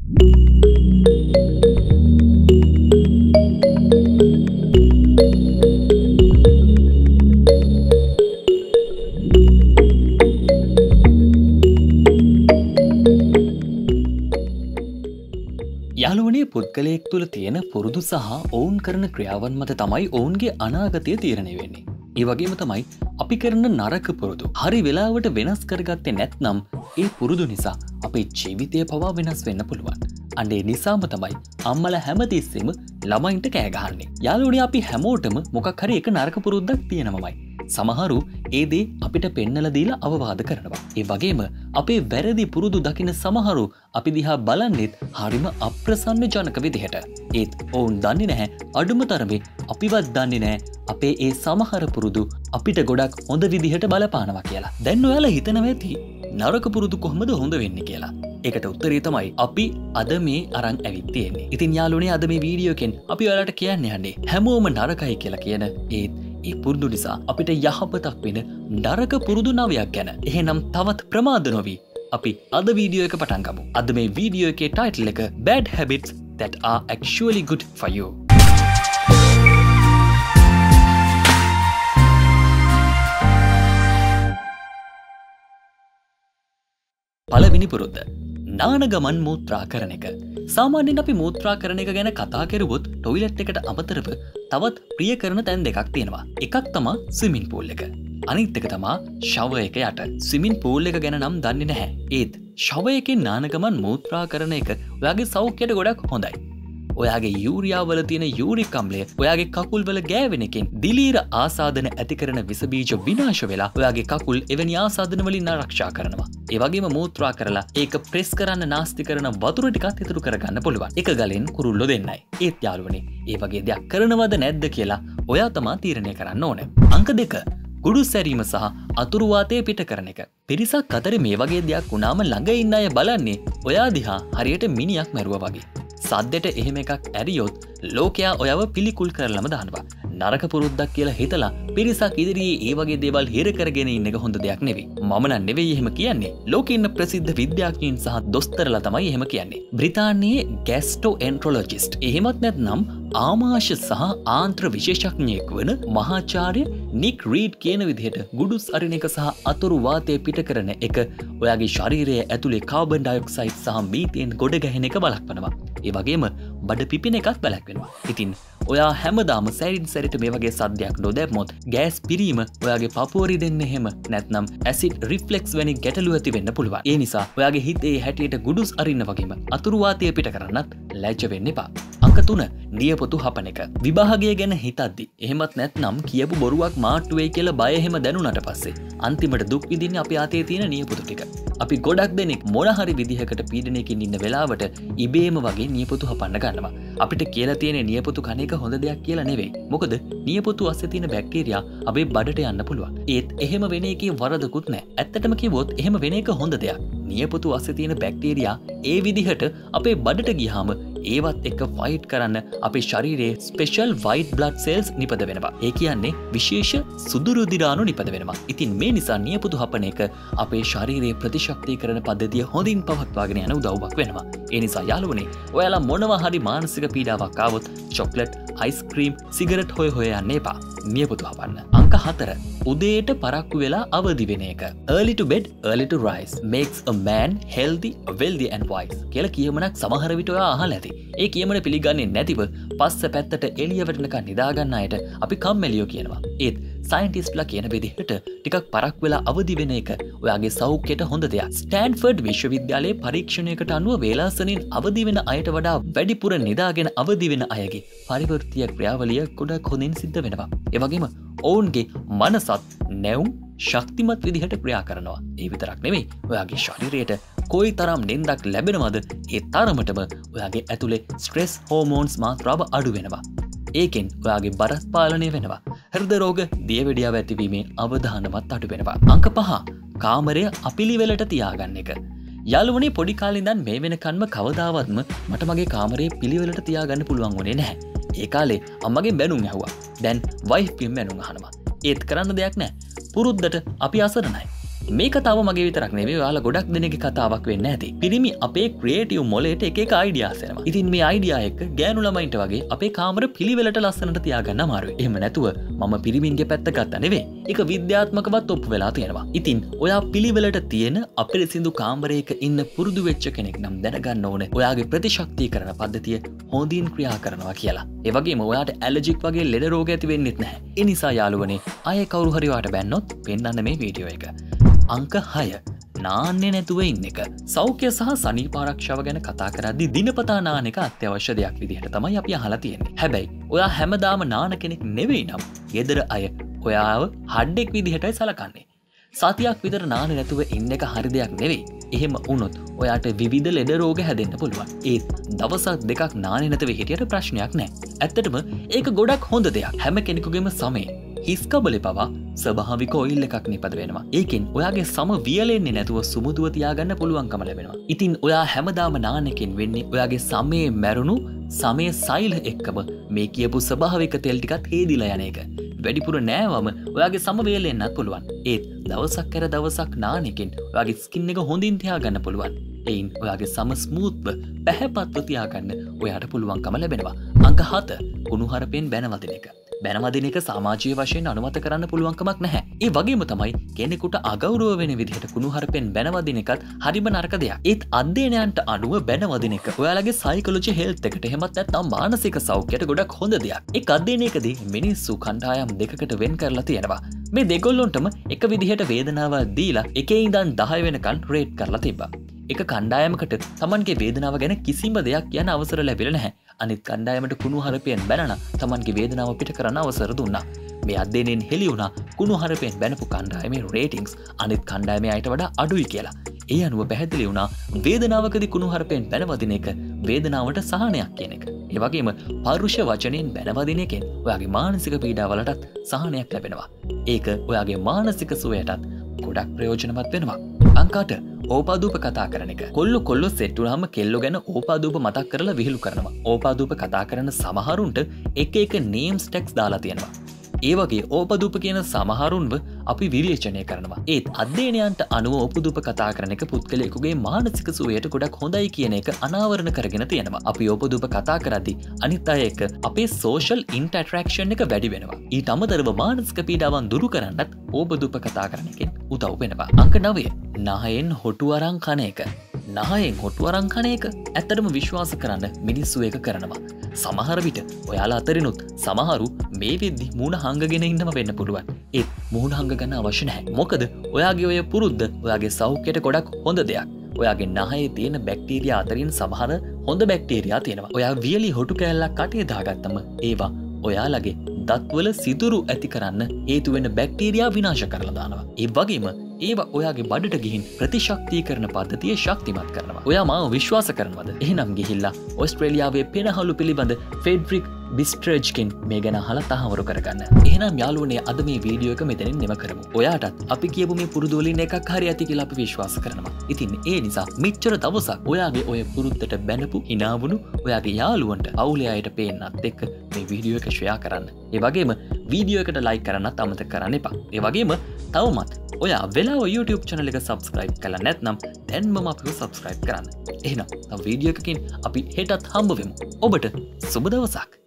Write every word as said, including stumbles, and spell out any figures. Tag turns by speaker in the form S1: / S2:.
S1: යාළුවනේ පුද්ගලයෙක් තුළ තියෙන පුරුදු සහ ඔවුන් කරන ක්‍රියාවන් මත තමයි ඔවුන්ගේ අනාගතය තීරණය වෙන්නේ. ඒ වගේම තමයි අපි කරන නරක පුරුදු හරි වෙලාවට වෙනස් කරගත්තේ නැත්නම් ඒ පුරුදු නිසා අපේ ජීවිතය පවා වෙනස් වෙන්න පුළුවන්. අන්න ඒ නිසාම තමයි අම්මලා හැමතිස්සෙම ළමයින්ට කෑ ගහන්නේ. යාළුවනේ අපි හැමෝටම මොකක් හරි එක නරක පුරුද්දක් තියෙනවමයි. සමහරු ඒ දේ අපිට පෙන්නලා දීලා අවවාද කරනවා. ඒ වගේම අපේ වැරදි පුරුදු දකින සමහරු අපි දිහා බලන්නෙත් හරිම අප්‍රසන්න ජනක විදිහට. ඒත් ඔවුන් දන්නේ නැහැ අඩුම තරමේ අපිවත් දන්නේ නැහැ අපේ ඒ සමහර පුරුදු අපිට ගොඩක් හොඳ විදිහට බලපානවා කියලා. දැන් ඔයාලා හිතනවා ඇති නරක පුරුදු කොහොමද හොඳ වෙන්නේ කියලා. ඒකට උත්තරේ තමයි අපි අද මේ අරන් ඇවිත් තියෙන්නේ. ඉතින් යාළුවනේ අද මේ වීඩියෝ එකෙන් අපි ඔයාලට කියන්න යන්නේ හැමෝම නරකයි කියලා කියන ඒත් ඒ පුරුදු නිසා අපිට යහපතක් වෙන නරක පුරුදු නවයක් ගැන. එහෙනම් තවත් ප්‍රමාද නොවි අපි අද වීඩියෝ එක පටන් ගමු. අද මේ වීඩියෝ එකේ ටයිටල් එක Bad Habits That Are Actually Good For You. පළවෙනි පුරුද්ද නාන ගමන් මූත්‍රා කරන එක. සාමාන්‍යයෙන් අපි මූත්‍රා කරන එක ගැන කතා කරුවොත් ටොයිලට් එකට අමතරව තවත් ප්‍රිය කරන තැන් දෙකක් තියෙනවා. එකක් තමයි ස්විමින් පූල් එක. අනිත් එක තමයි ෂවර් එක යට. ස්විමින් පූල් එක ගැන නම් දන්නේ නැහැ. ඒත් ෂවර් එකේ නාන ගමන් මූත්‍රා කරන එක ඔයාගේ සෞඛ්‍යයට ගොඩක් හොඳයි. ඔයාගේ යූරියා වල තියෙන යූරික් අම්ලය ඔයාගේ කකුල් වල ගෑවෙන එකෙන් දිලීර ආසාදන ඇති කරන විස බීජ විනාශ වෙලා ඔයාගේ කකුල් එවැනි ආසාදන වලින් ආරක්ෂා කරනවා. ඒ වගේම මූත්‍රා කරලා ඒක ප්‍රෙස් කරන්න නාස්ති කරන වතුර ටිකත් ඉතුරු කරගන්න පුළුවන්. එක ගලෙන් කුරුල්ලෝ දෙන්නයි. ඒත් යාළුවනේ, ඒ වගේ දෙයක් කරනවද නැද්ද කියලා ඔයා තමයි තීරණය කරන්න ඕනේ. අංක දෙක කුඩු සැරීම සහ අතුරු වාතය පිට කරන එක. පිරිසක් අතර මේ වගේ දෙයක් වුණාම ළඟ ඉන්න අය බලන්නේ ඔයා දිහා හරියට මිනියක් මැරුවා වගේ. සද්දෙට එහෙම එකක් ඇරියොත් ලෝකයා ඔයව පිළිකුල් කරලම දානවා. නරක පුරුද්දක් කියලා හිතලා පිරිසක් ඉදිරියේ ඒ වගේ දේවල් හිර කරගෙන ඉන්න එක හොඳ දෙයක් නෙවෙයි. මම නම් නෙවෙයි එහෙම කියන්නේ. ලෝකේ ඉන්න ප්‍රසිද්ධ විද්‍යාඥයින් සහ දොස්තරලා තමයි එහෙම කියන්නේ. බ්‍රිතාන්‍යයේ ගැස්ට්‍රොඑන්ට්‍රොලොජිස්ට් එහෙමත් නැත්නම් ආමාශය සහ ආන්ත්‍ර විශේෂඥයෙක් වන මහාචාර්ය නික් රීඩ් කියන විදිහට ගුඩුස් අරින එක සහ අතුරු වාතය පිට කරන එක ඔයාගේ ශරීරයේ ඇතුලේ කාබන් ඩයොක්සයිඩ් සහ මීතේන් ගොඩ ගැහෙන එක බලක්වනවා. ඒ වගේම බඩ පිපෙන එකත් බලක්වෙනවා. ඉතින් ඔයා හැමදාම සැරින් සැරට මේ වගේ සද්දයක් නොදැම්මොත් ගෑස් පිරීම ඔයාගේ පපුවරි දෙන්න එහෙම නැත්නම් ඇසිඩ් රිෆ්ලෙක්ස් වැනි ගැටලු ඇති වෙන්න පුළුවන්. ඒ නිසා ඔයාගේ හිතේ හැටියට ගුඩුස් අරින්න වගේම අතුරු වාතය පිට කරන්නත් ලැජ්ජ වෙන්න එපා. අංක තුන නියපොතු හපන එක. විභාගය ගැන හිතද්දි එහෙමත් නැත්නම් කියපු බොරුවක් මාට්ටු වෙයි කියලා බය එහෙම දැනුණාට පස්සේ අන්තිමට දුක් විඳින්නේ අපේ අතේ තියෙන නියපොතු ටික. අපි ගොඩක් දෙනෙක් මොන හරි විදිහකට පීඩනයකින් ඉන්න වෙලාවට ඉබේම වගේ නියපොතු හපන්න ගන්නවා. අපිට කියලා තියෙන නියපොතු කන එක හොඳ දෙයක් කියලා නෙවෙයි. මොකද නියපොතු අස්සේ තියෙන බැක්ටීරියා අපේ බඩට යන්න පුළුවන්. ඒත් එහෙම වෙන එකේ වරදකුත් නැහැ. ඇත්තටම කිව්වොත් එහෙම වෙන එක හොඳ දෙයක්. නියපොතු අස්සේ තියෙන බැක්ටීරියා ඒ විදිහට අපේ බඩට ගියාම ඒවත් එක්ක ෆයිට් කරන්න අපේ ශරීරයේ ස්පෙෂල් වයිට් බ්ලඩ් සෙල්ස් නිපද වෙනවා. ඒ කියන්නේ විශේෂ සුදු රුධිර අණු නිපද වෙනවා. ඉතින් මේ නිසා නියපොතු හපන එක අපේ ශරීරයේ ප්‍රතිශක්තිකරණ පද්ධතිය හොඳින් පවත්වාගෙන යන උදව්වක් වෙනවා. ඒ නිසා යාළුවනේ, ඔයාලා මොනවා හරි මානසික පීඩාවක් ආවොත් චොක්ලට්, අයිස්ක්‍රීම්, සිගරට් හොය හොය යන්න එපා. නියපොතු හපන්න. අංක හතර උදේට පරක්කු වෙලා අවදි වෙන එක. Early to bed, early to rise makes a man healthy, wealthy and wise කියලා කියමනක් සමහර විට ඔයා අහලා ඇති. ඒ කියමන පිළිගන්නේ නැතිව පස්ස පැත්තට එළිය වැටෙනකන් නිදා ගන්න අයට අපි කම්මැලියෝ කියනවා. ඒත් සයින්ටිස්ට්ලා කියන විදිහට ටිකක් පරක් වෙලා අවදි වෙන එක ඔයාගේ සෞඛ්‍යයට හොඳ දෙයක්. ස්ටෑන්ෆර්ඩ් විශ්වවිද්‍යාලයේ පරීක්ෂණයකට අනුව වේලාසනින් අවදි වෙන අයට වඩා වැඩිපුර නිදාගෙන අවදි වෙන අයගේ පරිවර්තීය ක්‍රියාවලිය ගොඩක් හොඳින් සිද්ධ වෙනවා. ඒ වගේම ඔවුන්ගේ මනසත් නැවුම් ශක්තිමත් විදිහට ක්‍රියා කරනවා. ඒ විතරක් නෙවෙයි, ඔයාගේ ශරීරයට කොයි තරම් නින්දක් ලැබෙනවද ඒ තරමටම ඔයාගේ ඇතුලේ ස්ට්‍රෙස් හෝමෝන්ස් මාත්‍රාව අඩු වෙනවා. ඒකෙන් ඔයාගේ බරස් පාලනය වෙනවා. හෘද රෝග, දියවැඩියාව ඇතිවීමේ අවධානමත් අඩු වෙනවා. අංක පහ කාමරය අපිලිවෙලට තියාගන්න එක. යාළුවනේ, පොඩි කාලේ ඉඳන් මේ වෙනකන්ම කවදාවත්ම මට මගේ කාමරේ පිළිවෙලට තියාගන්න පුළුවන් වුණේ නැහැ. ඒ කාලේ අම්මගෙන් බැනුම් ඇහුවා. දැන් වයිෆ් ගෙන් බැනුම් අහනවා. ඒත් කරන්න දෙයක් නැහැ. පුරුද්දට අපි අසරණයි. මේ කතාව මගේ විතරක් නෙවෙයි ඔයාලා ගොඩක් දෙනෙක්ගේ කතාවක් වෙන්න ඇති. පිරිමි අපේ ක්‍රියේටිව් මොලේට එක එක අයිඩියාස් එනවා. ඉතින් මේ අයිඩියා එක ගෑනු ළමයින්ට වගේ අපේ කාමර පිළිවෙලට ලස්සනට තියාගන්න අමාරුයි. එහෙම නැතුව මම පිරිමින්ගේ පැත්ත ගත්තා නෙවෙයි. ඒක විද්‍යාත්මකවත් ඔප්පු වෙලා තියෙනවා. ඉතින් ඔයා පිළිවෙලට තියෙන අපිරිසිදු කාමරයක ඉන්න පුරුදු වෙච්ච කෙනෙක් නම් දැනගන්න ඕනේ ඔයාගේ ප්‍රතිශක්තිකරණ පද්ධතිය හොඳින් ක්‍රියා කරනවා කියලා. ඒ වගේම ඔයාට ඇලර්ජික් වගේ ලෙඩ රෝග ඇති වෙන්නෙත් නැහැ. ඒ නිසා යාළුවනේ ආයේ කවුරු හරි ඔයාට බැන්නොත් පෙන්නන්න මේ වීඩියෝ එක. අංක හය නාන්නේ නැතුව ඉන්න එක. සෞඛ්‍ය සහ සනීප ආරක්ෂාව ගැන කතා කරද්දී දිනපතා නාන එක අත්‍යවශ්‍ය දෙයක් විදිහට තමයි අපි අහලා තියෙන්නේ. හැබැයි ඔයා හැමදාම නාන කෙනෙක් නෙවෙයි නම් ගෙදර අය ඔයාව හඩෙක් විදිහටයි සලකන්නේ. සතියක් විතර නාන්නේ නැතුව ඉන්න එක හරි දෙයක් නෙවෙයි. එහෙම වුණොත් ඔයාට විවිධ ලෙඩ රෝග හැදෙන්න පුළුවන්. ඒත් දවසක් දෙකක් නාන්නේ නැතුව හිටියට ප්‍රශ්නයක් නැහැ. ඇත්තටම ඒක ගොඩක් හොඳ දෙයක්. හැම කෙනෙකුගේම සමේ හිස්කබලේ පවා ස්වභාවික ඔයිල් එකක් නිපද වෙනවා. ඒකෙන් ඔයාගේ සම වියලෙන්නේ නැතුව සුමුදුව තියාගන්න පුළුවන්කම ලැබෙනවා. ඉතින් ඔයා හැමදාම නාන එකෙන් වෙන්නේ ඔයාගේ සමේ මැරුණු සමේ සෛල එක්කම මේ කියපු ස්වභාවික තෙල් ටිකත් හේදිලා යන එක. වැඩිපුර නෑවම ඔයාගේ සම වේලෙන්නත් පුළුවන්. ඒත් දවසක් කර දවසක් නාන එකෙන් ඔයාගේ ස්කින් එක හොඳින් තියාගන්න පුළුවන්. එයින් ඔයාගේ සම ස්මූත්ව පැහැපත්ව තියාගන්න ඔයාට පුළුවන්කම ලැබෙනවා. අංක හත කුණුහරුපෙන් බැනවදින එක. බැනවදින එක සමාජීය වශයෙන් අනුමත කරන්න පුළුවන්කමක් නැහැ. ඒ වගේම තමයි කෙනෙකුට අගෞරව වෙන විදිහට කුණුහරුපෙන් බැනවදින එකත් හරිම නරක දෙයක්. ඒත් අධ්‍යයනයන්ට අනුව බැනවදින එක ඔයාලගේ සයිකොලොජි හෙල්ත් එකට එහෙමත් නැත්නම් මානසික සෞඛ්‍යයට ගොඩක් හොඳ දෙයක්. එක් අධ්‍යයනයකදී මිනිස්සු කණ්ඩායම් දෙකකට වෙන් කරලා තියෙනවා. මේ දෙගොල්ලොන්ටම එක විදිහට වේදනාව දීලා එකේ ඉඳන් දහය වෙනකන් රේට් කරලා තිබ්බා. එක කණ්ඩායමකට තමන්ගේ වේදනාව ගැන කිසිම දෙයක් කියන්න අවසර ලැබිලා නැහැ. අනිත් කණ්ඩායමට කුණුහරුපෙන් බැනන තමන්ගේ වේදනාව පිට කරන්න අවසර දුන්නා. මේ අධ්‍යයනයෙන් හෙළි වුණා කුණුහරුපෙන් බැනපු කණ්ඩායමේ රේටින්ග්ස් අනිත් කණ්ඩායමේ අයට වඩා අඩුයි කියලා. ඒ අනුව පැහැදිලි වුණා වේදනාවකදී කුණුහරුපෙන් බැනවදින එක වේදනාවට සහනයක් කියන එක. ඒ වගේම පරුෂ වචනෙන් බැනවදින එකෙන් ඔයාගේ මානසික පීඩාවලටත් සහනයක් ලැබෙනවා. ඒක ඔයාගේ මානසික සුවයටත් ගොඩක් ප්‍රයෝජනවත් වෙනවා. අංක අට ඕපාදූප කතා කරන එක. කොල්ලෝ කොල්ලෝ සෙට් වුණාම කෙල්ලෝ ගැන ඕපාදූප මතක් කරලා විහිළු කරනවා. ඕපාදූප කතා කරන සමහරුන්ට එක එක නේම්ස් ටැග්ස් දාලා තියෙනවා. ඒ වගේ ඕපදූප කියන සමහරුන්ව අපි විවේචනය කරනවා. ඒත් අධ්‍යයනයන්ට අනුව ඕපදූප කතා කරන එක පුද්ගලයෙකුගේ මානසික සුවයට ගොඩක් හොඳයි කියන එක අනාවරණ කරගෙන තියෙනවා. අපි ඕපදූප කතා කරද්දී අනිත් අය එක්ක අපේ සෝෂල් ඉන්ටරැක්ෂන් එක වැඩි වෙනවා. ඊට අමතරව මානසික පීඩාවන් දුරු කරන්නත් ඕපදූප කතා කරන එකෙන් උදව් වෙනවා. අංක නවය නහයෙන් හොටු අරන් කන එක. නහයෙන් හොටු අරන් කන එක ඇත්තටම විශ්වාස කරන්න මිනිස්සු ඒක කරනවා. සමහර විට ඔයාලා අතරිනුත් සමහරු මේ වෙද්දි මූණ හංගගෙන ඉන්නම වෙන්න පුළුවන්. ඒත් මූණ හංග ගන්න අවශ්‍ය නැහැ. මොකද ඔයාගේ ඔය පුරුද්ද ඔයාගේ සෞඛ්‍යයට ගොඩක් හොඳ දෙයක්. ඔයාගේ නහයේ තියෙන බැක්ටීරියා අතරින් සමහර හොඳ බැක්ටීරියා තියෙනවා. ඔයා වියලි හොටු කෑල්ලක් කටේ දාගත්තම ඒවා ඔයාලගේ දත්වල සිදුරු ඇති කරන්න හේතු වෙන බැක්ටීරියා විනාශ කරලා දානවා. ඒ වගේම ඒවා ඔයාගේ බඩට ගිහින් ප්‍රතිශක්තිකරණ පද්ධතිය ශක්තිමත් කරනවා. ඔයා මාව විශ්වාස කරනවද? එහෙනම් ගිහිල්ලා ඕස්ට්‍රේලියාවේ පෙරහළු පිළිබඳ ෆෙඩරික් බිස්ට්‍රේජ්කින් මේ ගැන අහලා තහවුරු කරගන්න. එහෙනම් යාළුවනේ අද මේ වීඩියෝ එක මෙතනින් නිම කරමු. ඔයාටත් අපි කියපු මේ පුරුදු වලින් එකක් හරි ඇති කියලා අපි විශ්වාස කරනවා. ඉතින් ඒ නිසා මෙච්චර දවසක් ඔයාගේ ඔය පුරුද්දට බැනපු හිනාවුණු ඔයාගේ යාළුවන්ට අවුලේ අයට පේන්නත් එක්ක මේ වීඩියෝ එක ෂෙයා කරන්න. ඒ වගේම වීඩියෝ එකට ලයික් කරන්නත් අමතක කරන්න එපා. ඒ වගේම තවමත් ඔයා වෙලාව YouTube channel එක subscribe කළා නැත්නම් දැන්මම අපිව subscribe කරන්න. එහෙනම් තව වීඩියෝ එකකින් අපි හෙටත් හම්බ වෙමු. ඔබට සුබ දවසක්.